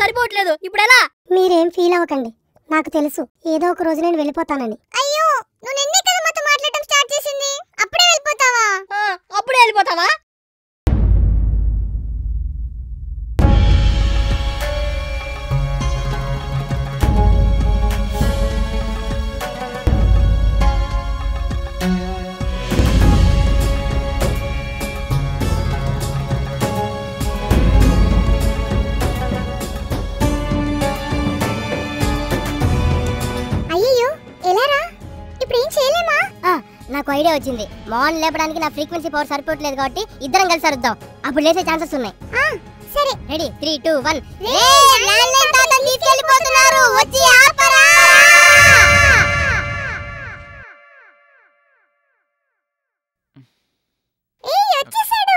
సరిపోవట్లేదు. ఇప్పుడు ఎలా? మీరేం ఫీల్ అవ్వకండి, నాకు తెలుసు ఏదో ఒక రోజు నేను వెళ్ళిపోతానని. అయ్యో, నువ్వు నిన్నే కదా మాతో మాట్లాడటం స్టార్ట్ చేసింది, అప్పుడే వెళ్ళిపోతావా? అప్పుడే వెళ్ళిపోతావా? నాకు ఐడియా వచ్చింది. మార్న్ లేపడానికి నా ఫ్రీక్వెన్సీ పవర్ సరిపోవట్లేదు కాబట్టి ఇద్దరం కలిసి అరుద్దాం, అప్పుడు లేసే ఛాన్సెస్ ఉన్నాయి. సరే, రెడీ 3 2 1. ల్యాండ్లైన్ తాతని తీసుకెళ్ళిపోతున్నారు, వచ్చి ఆపరా. ఏయ్, వచ్చేసాడు.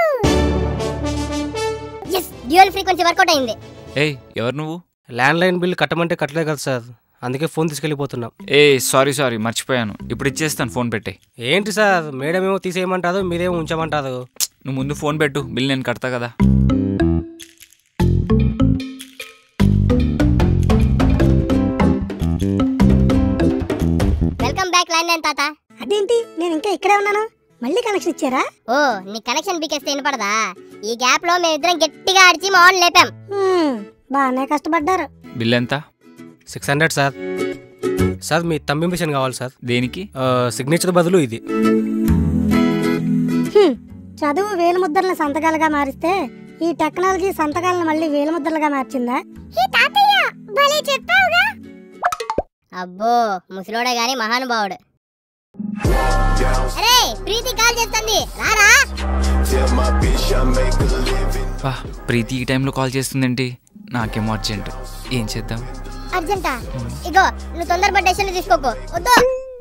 yes, డ్యూయల్ ఫ్రీక్వెన్సీ వర్కౌట్ అయింది. ఏయ్, ఎవరు నువ్వు? ల్యాండ్లైన్ బిల్ కట్టమంటే కట్టలేదు కదా సార్, అందుకే ఫోన్ తీసుకెళ్ళిపోతున్నాం. సారీ మర్చిపోయాను. ఇప్పుడు ఇచ్చేస్తాను, ఫోన్ పెట్టే. ఏంటి సార్, మేడం ఏమో తీసేయమంటారు, మీరేమో ఉంచమంటారు. నువ్వు ముందు ఫోన్ పెట్టు, బిల్ నేను కడతా కదా. వెల్కమ్ బ్యాక్ ల్యాండ్లైన్ తాత. అదేంటి, నేను ఇంకా ఇక్కడే ఉన్నాను, మళ్ళీ కనెక్షన్ ఇచ్చారా? ఓ, నీ కనెక్షన్ బీకేస్తే వినపడదా? ఈ గ్యాప్ లో మేమిద్దరం గట్టిగా అడిచి మార్న్ లేపాం. బాగానే కష్టపడ్డారు. బిల్ ఎంత? 600 సార్. సార్ మీ తంబి మిషన్ కావాలి సార్. దేనికి? సిగ్నేచర్ బదులు ఇది. చదువు వేలుముద్రలను సంతకాలుగా మారిస్తే ఈ టెక్నాలజీ సంతకాలను మళ్ళీ వేలుముద్రలుగా మార్చిందా? తాతయ్య, భలే చెప్పావుగా. అబ్బో, ముసలోడే గాని మహానుభావుడు. అరే, ప్రీతి కాల్ చేస్తుంది, రారా. ప్రీతి ఈ టైంలో కాల్ చేస్తుందేంటి? నాకేమో అర్జెంట్. ఏం చేద్దాం? అర్జెంటా? ఇగో, నువ్వు తొందరపడి డెసిషన్ తీసుకోకు, వద్దు.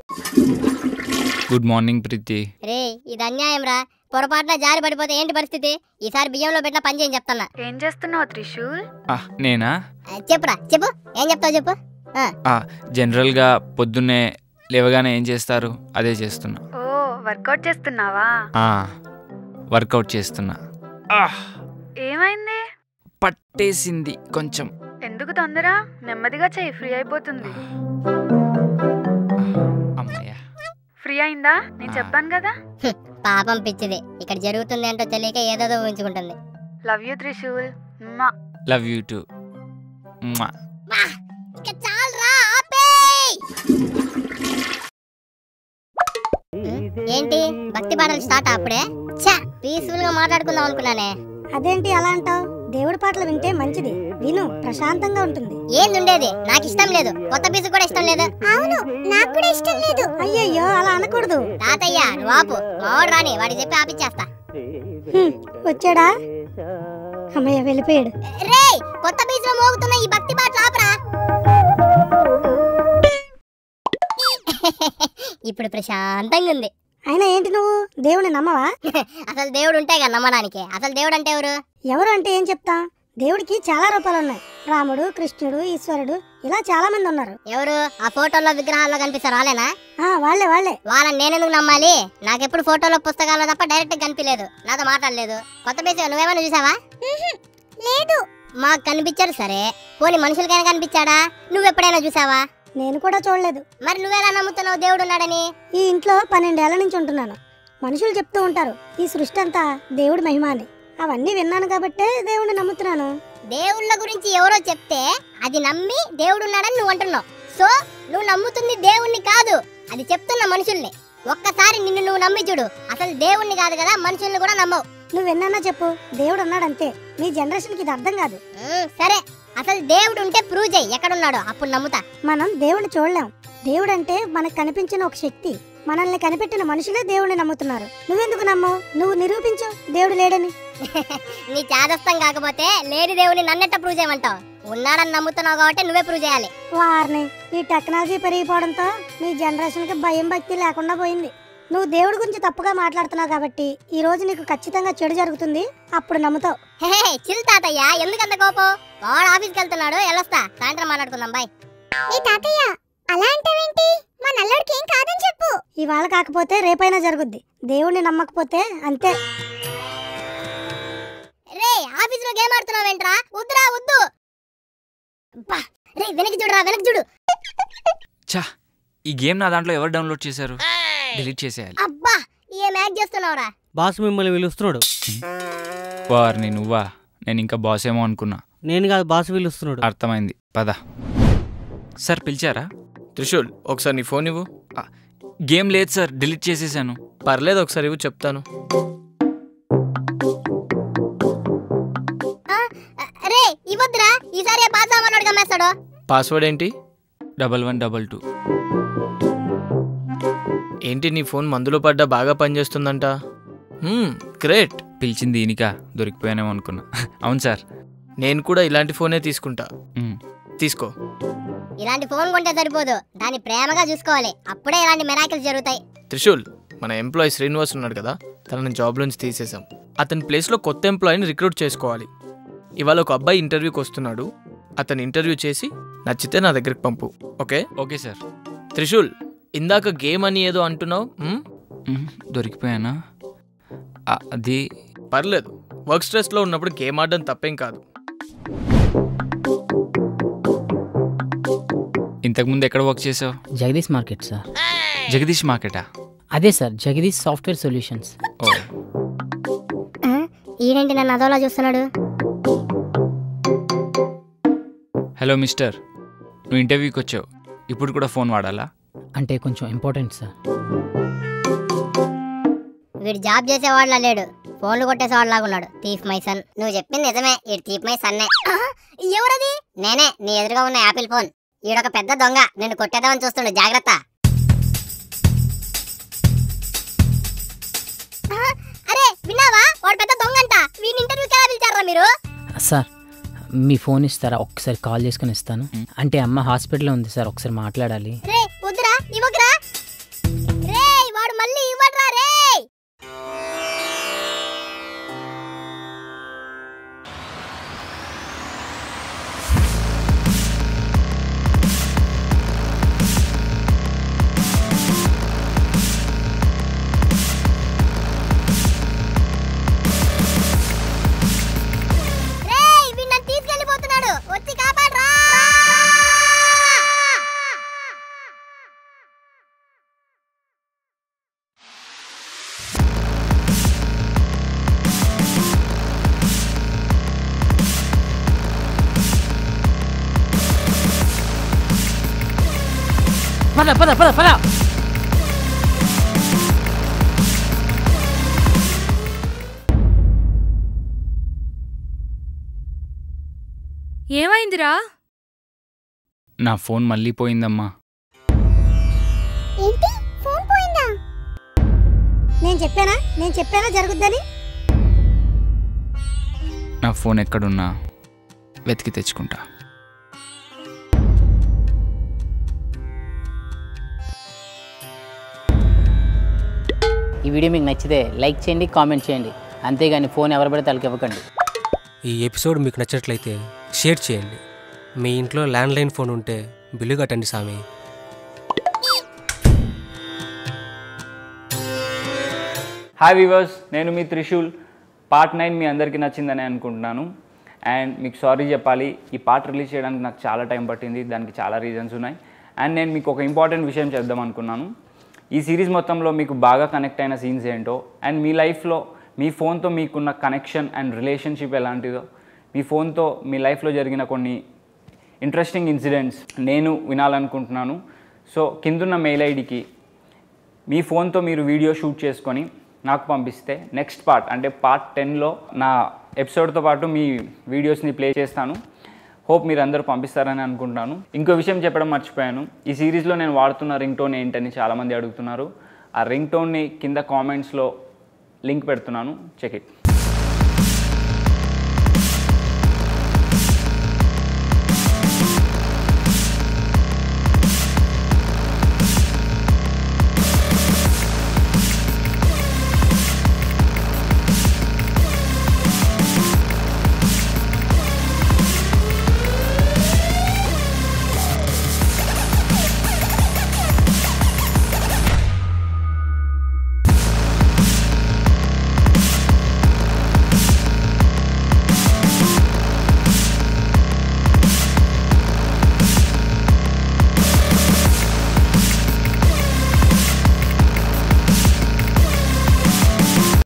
గుడ్ మార్నింగ్ ప్రీతి. రే, ఇది అన్యాయం రా. పొరపాటున జారి పడిపోతే ఏంటి పరిస్థితి? ఈసారి బియ్యంలో పెట్టిన పని చేయని చెప్తున్నా. ఏం చేస్తున్నావు త్రిశూల్? నేనా? చెప్పురా, చెప్పు, ఏం చెప్తావు చెప్పు. జనరల్ గా పొద్దున్నే లేవగానే ఏం చేస్తారు అదే చేస్తున్నా. ఓ, వర్కౌట్ చేస్తున్నావా? వర్కౌట్ చేస్తున్నా. ఏమైంది? పట్టేసింది కొంచెం. ఎందుకు తొందర? నెమ్మదిగా చెయ్యి, ఫ్రీ అయిపోతుంది. అమ్మయ్యా, ఫ్రీ అయిందా? నేను చెప్పాను కదా. పాపం పిచ్చిది, ఇక్కడ జరుగుతుంది ఏంటో తెలియక ఏదేదో ఊహించుకుంటుంది. Love you Trishul. Love you too. ఏంటి భక్తి పాటలు స్టార్ట్ అప్పుడే? పీస్ఫుల్ గా మాట్లాడుకుందాం అనుకున్నానే. అదేంటి అలా అంటావు? దేవుడి పాటలు వింటే మంచిది, విను, ప్రశాంతంగా ఉంటుంది. ఏందుండేది, నాకు ఇష్టం లేదు. కొత్త పీసు కూడా ఇష్టం లేదు. అవును, నాకు కూడా ఇష్టం లేదు. అయ్యయ్యో, అలా అనకూడదు. తాతయ్య, నువ్వు ఆపు. మావాడు రాని, వాడికి చెప్పి ఆపిచ్చేస్తా. వచ్చాడా? అమ్మయ్య, వెళ్ళిపోయాడు. రే, కొత్త పీసులో మోగుతున్న ఈ భక్తి పాటలు ఆపరా. ఇప్పుడు ప్రశాంతంగా ఉంది. అయినా ఏంటి, నువ్వు దేవుని నమ్మవా? అసలు దేవుడు ఉంటేగా నమ్మడానికి. అసలు దేవుడు అంటే ఎవరు? ఎవరు అంటే ఏం చెప్తా? దేవుడికి చాలా రూపాలు ఉన్నాయి. రాముడు, కృష్ణుడు, ఈశ్వరుడు, ఇలా చాలా మంది ఉన్నారు. ఎవరు? ఆ ఫోటోల్లో విగ్రహాల్లో కనిపిస్తారు వాళ్ళేనా? వాళ్ళే. వాళ్ళని నేనెందుకు నమ్మాలి? నాకెప్పుడు ఫోటోలో పుస్తకాల్లో తప్ప డైరెక్ట్ కనిపించలేదు, నాతో మాట్లాడలేదు. కొత్త పీసు నువ్వేమైనా చూసావా? లేదు. మాకు కనిపించారు సరే, పోనీ మనుషులకైనా కనిపించాడా? నువ్వెప్పుడైనా చూసావా? నేను కూడా చూడలేదు. మరి నువ్వెలా నమ్ముతున్నావు దేవుడు ఉన్నాడని? ఈ ఇంట్లో 12 ఏళ్ల నుంచి ఉంటున్నాను. మనుషులు చెప్తూ ఉంటారు ఈ సృష్టి అంతా దేవుడి మహిమ అని. అవన్నీ విన్నాను కాబట్టే దేవుడిని నమ్ముతున్నాను. దేవుళ్ళ గురించి ఎవరో చెప్తే అది నమ్మి దేవుడు ఉన్నాడని నువ్వు అంటున్నావు. సో నువ్వు నమ్ముతుంది దేవుణ్ణి కాదు, అది చెప్తున్న మనుషుల్ని. ఒక్కసారి నిన్ను నువ్వు నమ్మి చూడు, అసలు దేవుణ్ణి కాదు కదా, మనుషుల్ని కూడా నమ్మవు. నువ్వు విన్నానా చెప్పు, దేవుడు ఉన్నాడంతే. మీ జనరేషన్ కి ఇది అర్థం కాదు. సరే, అసలు దేవుడు ఉంటే ప్రూవ్ చేయి, ఎక్కడున్నాడో, అప్పుడు నమ్ముతా. మనం దేవుడిని చూడలేం. దేవుడు అంటే మనకు కనిపించిన ఒక శక్తి. మనల్ని కనిపెట్టిన మనుషులే దేవుడిని నమ్ముతున్నారు. నువ్వెందుకు నమ్మవు? నువ్వు నిరూపించు దేవుడు లేడని. నీ చాదస్తం కాకపోతే లేని దేవుడిని నన్నెట్ట ప్రూవ్ చేయమంటావు? ఉన్నాడని నమ్ముతున్నావు కాబట్టి నువ్వే ప్రూవ్ చేయాలి. వారిని, ఈ టెక్నాలజీ పెరిగిపోవడంతో మీ జనరేషన్ కి భయం భక్తి లేకుండా పోయింది. నువ్వు దేవుడి గురించి తప్పుగా మాట్లాడుతున్నావు కాబట్టి ఈ రోజు నీకు ఖచ్చితంగా చెడు జరుగుతుంది, అప్పుడు నమ్ముతావు. చిల్ తాతయ్య, ఎందుకంత కోపం? వాడు ఆఫీస్కి వెళ్తున్నాడు, వెళ్ళొస్తా, సాయంత్రం మాట్లాడుకుందాం. బాయ్. తాతయ్య, అలా అంటావేంటి? మా నల్లుడికి ఏం కాదని చెప్పు. ఇవాళ కాకపోతే రేపైనా జరుగుద్ది. దేవుడిని నమ్మకపోతే అంతే. రే, ఆఫీస్ లో గేమ్ ఆడుతున్నావేంట్రా? వద్దురా, వద్దు. అబ్బా, రే వెనక్కి చూడురా, వెనక్కి చూడు. చా, ఈ గేమ్ నా దాంట్లో ఎవరు డౌన్లోడ్ చేశారు? డిలీట్ చేసేయాలి. అబ్బా, ఏం యాక్ట్ చేస్తున్నావురా? బాస్ మిమ్మల్ని పిలుస్తున్నాడు. వారిని నువ్వా? నేను ఇంకా బాస్ ఏమో అనుకున్నా. నేను కాదు, బాస్ పిలుస్తున్నాడు. అర్థమైంది, పద. సార్ పిలిచారా? త్రిశూల్, ఒకసారి నీ ఫోన్ ఇవ్వు. గేమ్ లేదు సార్, డిలీట్ చేసేసాను. పర్లేదు, ఒకసారి ఇవ్వు, చెప్తాను. రే ఇవ్వద్దురా, ఈసారి పాస్ అవ్వనోడు గమ్మేస్తాడు. పాస్వర్డ్ ఏంటి? 1112. ఏంటి నీ ఫోన్ మందులో పడ్డా బాగా పనిచేస్తుందంట. గ్రేట్. పిలిచింది ఈయనకా, దొరికిపోయానేమో అనుకున్నా. అవును సార్. నేను కూడా ఇలాంటి ఫోనే తీసుకుంటా. తీసుకో. ఇలాంటి ఫోన్ కొంటే సరిపోదు, దాన్ని ప్రేమగా చూసుకోవాలి. అప్పుడే ఇలాంటి మిరాకిల్స్ జరుగుతాయి. త్రిశూల్, మన ఎంప్లాయీ శ్రీనివాస్ ఉన్నాడు కదా, తనని జాబ్ నుంచి తీసేసాం. అతని ప్లేస్లో కొత్త ఎంప్లాయీని రిక్రూట్ చేసుకోవాలి. ఇవాళ ఒక అబ్బాయి ఇంటర్వ్యూకి వస్తున్నాడు. అతను ఇంటర్వ్యూ చేసి నచ్చితే నా దగ్గరికి పంపు. ఓకే? Okay sir. త్రిశూల్, ఇందాక గేమ్ అని ఏదో అంటున్నావు. దొరికిపోయానా? అది పర్లేదు, వర్క్ స్ట్రెస్లో ఉన్నప్పుడు గేమ్ ఆడడం తప్పేం కాదు. ఇంతకుముందు ఎక్కడ వర్క్ చేసావు? Jagdish market sir. జగదీష్ మార్కెటా? అదే సార్, జగదీష్ సాఫ్ట్వేర్ సొల్యూషన్స్. ఓ, ఈడేంటి నన్ను అదోలా చూస్తున్నాడు? హలో మిస్టర్, నువ్వు ఇంటర్వ్యూకి వచ్చావు, ఇప్పుడు కూడా ఫోన్ వాడాలా? అంటే కొంచెం ఇంపార్టెంట్ సార్. వీడు జాబ్ చేసేవాళ్ళ లేడు, ఫోన్లు కొట్టేసేవాళ్ళలాగా ఉన్నాడు. Thief my son. నువ్వు చెప్పింది నిజమే, ఈ థీఫ్ మై సన్నే. ఎవరది? నేనే, నీ ఎదురుగా ఉన్న యాపిల్ ఫోన్. ఈడొక పెద్ద దొంగ, నిన్ను కొట్టేద్దామని చూస్తుండు, జాగ్రత్త. అరే విన్నావా, వాడు పెద్ద దొంగ అంట. వీడిని ఇంటర్వ్యూకి ఎలా పిలిచారా మీరు? సార్ మీ ఫోన్ ఇస్తారా? ఒక్కసారి కాల్ చేసుకుని ఇస్తాను. అంటే అమ్మ హాస్పిటల్లో ఉంది సార్, ఒకసారి మాట్లాడాలి. రే వద్దురా, ఇవ్వకురా. రే వాడు మళ్ళీ ఇవ్వడ్రా రే. పద పద పద పద. ఏమైందిరా? నా ఫోన్ మళ్ళీ పోయిందమ్మా. ఏంటి, ఫోన్ పోయిందా? నేను చెప్పానా జరుగుద్దని. నా ఫోన్ ఎక్కడున్నా వెతికి తెచ్చుకుంటా. ఈ వీడియో మీకు నచ్చితే లైక్ చేయండి, కామెంట్ చేయండి. అంతేగాని ఫోన్ ఎవరు పడితే వాళ్ళకి ఇవ్వకండి. ఈ ఎపిసోడ్ మీకు నచ్చినట్లయితే షేర్ చేయండి. మీ ఇంట్లో ల్యాండ్లైన్ ఫోన్ ఉంటే బిల్లు కట్టండి సామి. హాయ్ వీవర్స్, నేను మీ త్రిశూల్. పార్ట్ 9 మీ అందరికీ నచ్చిందని అనుకుంటున్నాను. అండ్ మీకు సారీ చెప్పాలి, ఈ పార్ట్ రిలీజ్ చేయడానికి నాకు చాలా టైం పట్టింది. దానికి చాలా రీజన్స్ ఉన్నాయి. అండ్ నేను మీకు ఒక ఇంపార్టెంట్ విషయం చెప్దాం అనుకున్నాను. ఈ సిరీస్ మొత్తంలో మీకు బాగా కనెక్ట్ అయిన సీన్స్ ఏంటో, అండ్ మీ లైఫ్లో మీ ఫోన్తో మీకున్న కనెక్షన్ అండ్ రిలేషన్షిప్ ఎలాంటిదో, మీ ఫోన్తో మీ లైఫ్లో జరిగిన కొన్ని ఇంట్రెస్టింగ్ ఇన్సిడెంట్స్ నేను వినాలనుకుంటున్నాను. సో కిందున్న మెయిల్ ఐడికి మీ ఫోన్తో మీరు వీడియో షూట్ చేసుకొని నాకు పంపిస్తే నెక్స్ట్ పార్ట్ అంటే పార్ట్ 10లో నా ఎపిసోడ్తో పాటు మీ వీడియోస్ని ప్లే చేస్తాను. హోప్ మీరు అందరూ పంపిస్తారని అనుకుంటున్నాను. ఇంకో విషయం చెప్పడం మర్చిపోయాను. ఈ సిరీస్లో నేను వాడుతున్న రింగ్ టోన్ ఏంటని చాలామంది అడుగుతున్నారు. ఆ రింగ్ టోన్ని కింద కామెంట్స్లో లింక్ పెడుతున్నాను, చెక్ ఇట్.